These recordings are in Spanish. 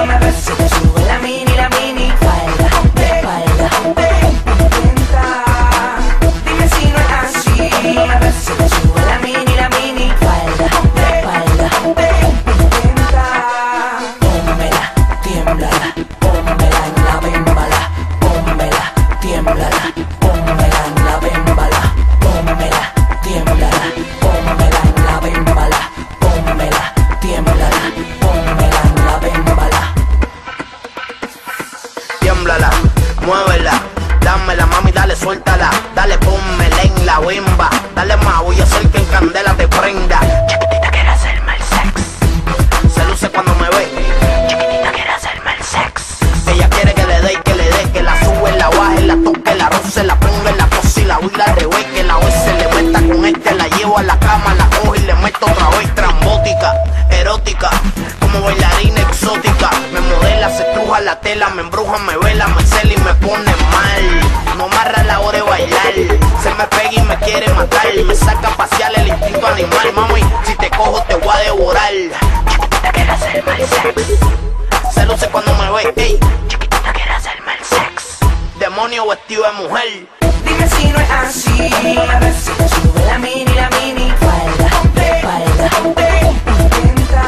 A ver si te sube la mini falda, falda. Entra, dime si no es así. A ver si te sube la mini falda, falda. Entra, pónmela, tiémblala, pónmela en la bémbala, pónmela, tiémblala, pónmela en la bémbala, pónmela, tiémblala, pónmela en la bémbala, pónmela, tiémblala, pónmela en la bémbala. Tiémblala, muévela, dámela mami, dale suéltala, dale pónmela en la bemba, dale más, voy a hacer que en candela te prenda. Chiquitita quiere hacerme el sex, Se luce cuando me ve, chiquitita quiere hacerme el sex. ella quiere que le dé, que la sube, la baje, la toque, la roce, la ponga, la pose y la huila al revés, que la vez se le meta con la llevo a la cama, la cojo y le meto otra vez, trambótica, erótica, como bailarina exótica, me modela, se estruja la tela, me embruja, me vela, me cela y me pone mal, no amarra la hora de bailar, se me pega y me quiere matar, me saca a pasear el instinto animal, mami, si te cojo te voy a devorar, Chiquitita quiere hacerme el sex, se luce cuando me ve, ey, chiquitita quiere hacerme el sex. demonio vestido de mujer. Dime si no es así. A ver si te sube la mini falda, falda. Entra,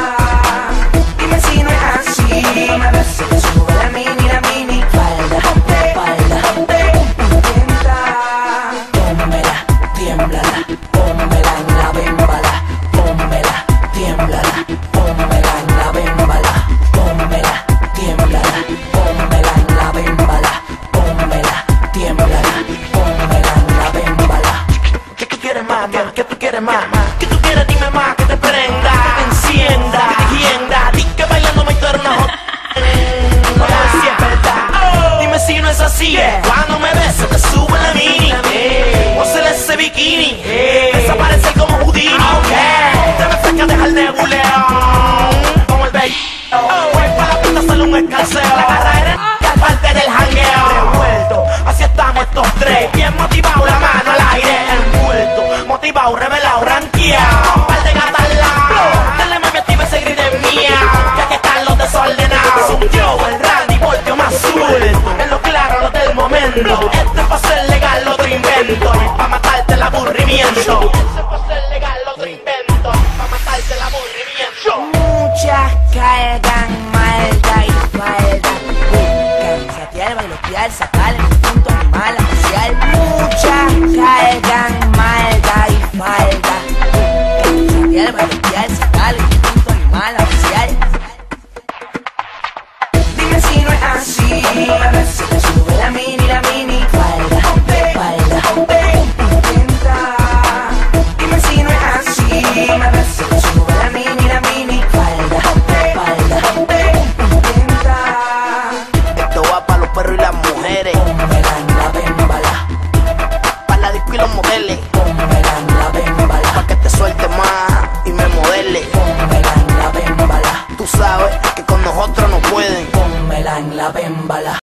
dime si no es así. A ver si te sube la mini falda, falda. Entra, pónmela, tiémblala, pónmela en la bémbala, pónmela, tiémblala, pónmela en la bémbala, pónmela, tiémblala, pónmela en la bémbala, pónmela, tiémblala, pónmela en la bémbala. ¿Qué tú quieres más? ¿Qué tú quieres más? ¿Qué tú quieres? Dime más, que te prenda, que te encienda, que te hienda. Di que bailando me torna hot. Vamos a ver si es verdad. Dime si no es así. Cuando me ves se te sube la mini. O se le ese bikini. Desaparece como Houdini. Te me fresca, deja el nebuleo. Como el baby. Voy para la pista, sale un escalceo. La carrera es parte del jangueo. Revuelto, así estamos estos tres. Bien motivado, la mano al aire. Envuelto, motivado, revelado, ranqueado. Un par de gatas al lado. Dale mami, activa ese grito mía. Ya que están los desordenados. Un Jowell, Randy, Voltio más suelto. En lo claro, lo del momento. Este es pa' ser legal, otro invento. Pa' matarte el aburrimiento. Este es pa' ser legal, otro invento. Pa' matarte el aburrimiento. Muchas cargan malda y falda, buscan satear, bailotear, sacar el instinto animal a pasear. Muchas cargan malda y falda, buscan satear, bailotear, sacar el instinto animal a pasear. Dime si no es así. A ver si te sube la mini falda, falda. Entra, dime si no es así. A ver si te sube la mini falda, falda. Entra, Esto va para los perros y las mujeres. pónmela en la bémbala, Para la disco y los modelos.